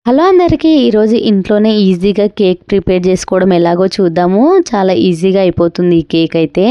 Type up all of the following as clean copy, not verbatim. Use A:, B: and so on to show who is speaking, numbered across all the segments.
A: Hello అందరికీ, ఈరోజు ఇంట్లోనే ఈజీగా కేక్ ప్రిపేర్ చేసుకోవడం ఎలాగో చూద్దాము. చాలా ఈజీగా అయిపోతుంది ఈ కేక్ అయితే.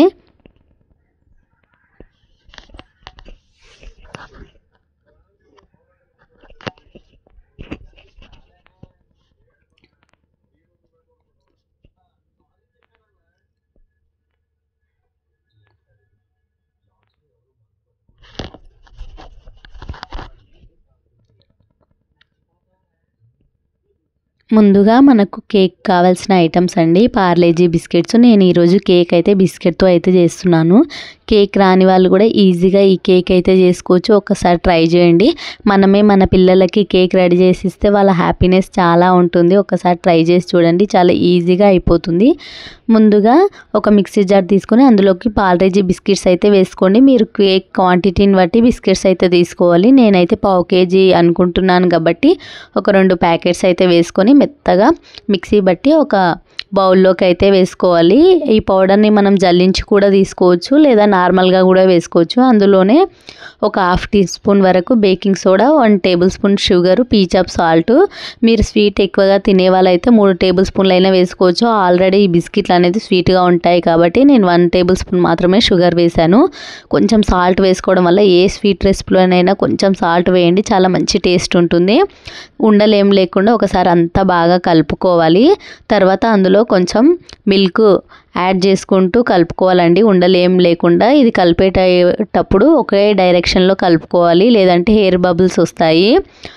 A: ముందుగా మనకు కేక్ కావాల్సిన ఐటమ్స్ అండి, పార్లేజీ బిస్కెట్స్. నేను ఈరోజు కేక్ అయితే బిస్కెట్తో అయితే చేస్తున్నాను. కేక్ రాని వాళ్ళు కూడా ఈజీగా ఈ కేక్ అయితే చేసుకోవచ్చు. ఒక్కసారి ట్రై చేయండి. మనమే మన పిల్లలకి కేక్ రెడీ చేసి ఇస్తే వాళ్ళ హ్యాపీనెస్ చాలా ఉంటుంది. ఒక్కసారి ట్రై చేసి చూడండి, చాలా ఈజీగా అయిపోతుంది. ముందుగా ఒక మిక్సీ జార్ తీసుకొని అందులోకి పార్లేజీ బిస్కెట్స్ అయితే వేసుకోండి. మీరు కేక్ క్వాంటిటీని బట్టి బిస్కెట్స్ అయితే తీసుకోవాలి. నేనైతే 1/2 kg అనుకుంటున్నాను కాబట్టి ఒక 2 ప్యాకెట్స్ అయితే వేసుకొని మెత్తగా మిక్సీ బట్టి ఒక బౌల్లోకి అయితే వేసుకోవాలి. ఈ పౌడర్ని మనం జల్లించి కూడా తీసుకోవచ్చు, లేదా నార్మల్గా కూడా వేసుకోవచ్చు. అందులోనే ఒక 1/2 టీ స్పూన్ వరకు baking soda, 1 tablespoon sugar, pinch of salt. మీరు స్వీట్ ఎక్కువగా తినే వాళ్ళైతే 3 టేబుల్ స్పూన్లు అయినా వేసుకోవచ్చు. ఆల్రెడీ ఈ బిస్కెట్లు అనేది స్వీట్గా ఉంటాయి కాబట్టి నేను 1 టేబుల్ స్పూన్ మాత్రమే షుగర్ వేశాను. కొంచెం సాల్ట్ వేసుకోవడం వల్ల ఏ స్వీట్ రెసిపీలోనైనా కొంచెం సాల్ట్ వేయండి, చాలా మంచి టేస్ట్ ఉంటుంది. ఉండలేం లేకుండా ఒకసారి అంతా బాగా కలుపుకోవాలి. తర్వాత అందులో కొంచెం మిల్క్ యాడ్ చేసుకుంటూ కలుపుకోవాలండి, ఉండలేం లేకుండా. ఇది కలిపేటప్పుడు ఒకే డైరెక్షన్లో కలుపుకోవాలి, లేదంటే హెయిర్ బబుల్స్ వస్తాయి.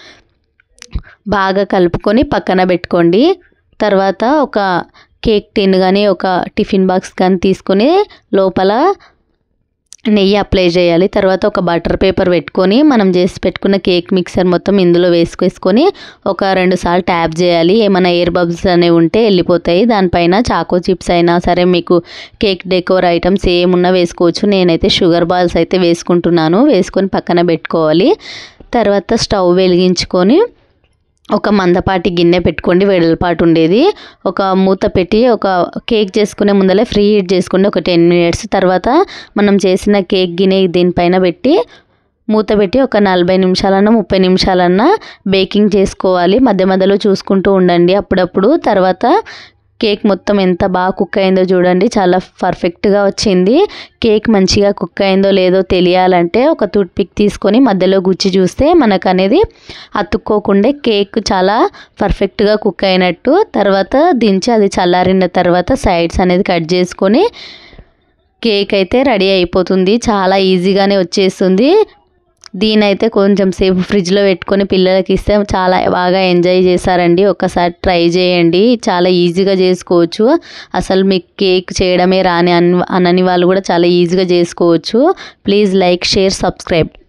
A: బాగా కలుపుకొని పక్కన పెట్టుకోండి. తర్వాత ఒక కేక్ టిన్ కానీ ఒక టిఫిన్ బాక్స్ కానీ తీసుకొని లోపల నెయ్యి అప్లై చేయాలి. తర్వాత ఒక బటర్ పేపర్ పెట్టుకొని మనం చేసి పెట్టుకున్న కేక్ మిక్సర్ మొత్తం ఇందులో వేసుకొని ఒక 2 సార్లు ట్యాప్ చేయాలి. ఏమైనా ఎయిర్ బబుల్స్ అనేవి ఉంటే వెళ్ళిపోతాయి. దానిపైన చాకో చిప్స్ అయినా సరే, మీకు కేక్ డెకోర్ ఐటమ్స్ ఏమున్నా వేసుకోవచ్చు. నేనైతే షుగర్ బాల్స్ అయితే వేసుకుంటున్నాను. వేసుకొని పక్కన పెట్టుకోవాలి. తర్వాత స్టవ్ వెలిగించుకొని ఒక మందపాటి గిన్నె పెట్టుకోండి, వెడల్పాటు ఉండేది. ఒక మూత పెట్టి ఒక కేక్ చేసుకునే ముందలే ఫ్రీ హీట్ చేసుకోండి ఒక 10 minutes. తర్వాత మనం చేసిన కేక్ గిన్నె దీనిపైన పెట్టి మూత పెట్టి ఒక 40 నిమిషాలన్నా 30 నిమిషాలన్నా బేకింగ్ చేసుకోవాలి. మధ్య మధ్యలో చూసుకుంటూ ఉండండి అప్పుడప్పుడు. తర్వాత కేక్ మొత్తం ఎంత బాగా కుక్ అయిందో చూడండి, చాలా పర్ఫెక్ట్గా వచ్చింది. కేక్ మంచిగా కుక్ అయిందో లేదో తెలియాలంటే ఒక టూత్ పిక్ తీసుకొని మధ్యలో గుచ్చి చూస్తే మనకు అనేది అతుక్కోకుండా కేక్ చాలా పర్ఫెక్ట్గా కుక్ అయినట్టు. తర్వాత దించి అది చల్లారిన తర్వాత సైడ్స్ అనేది కట్ చేసుకొని కేక్ అయితే రెడీ అయిపోతుంది. చాలా ఈజీగానే వచ్చేస్తుంది. దీనైతే కొంచెం సేపు ఫ్రిడ్జ్లో పెట్టుకొని పిల్లలకి ఇస్తే చాలా బాగా ఎంజాయ్ చేస్తారండి. ఒక్కసారి ట్రై చేయండి, చాలా ఈజీగా చేసుకోవచ్చు. అసలు మీకు కేక్ చేయడమే రాని అనని వాళ్ళు కూడా చాలా ఈజీగా చేసుకోవచ్చు. Please like, share, subscribe.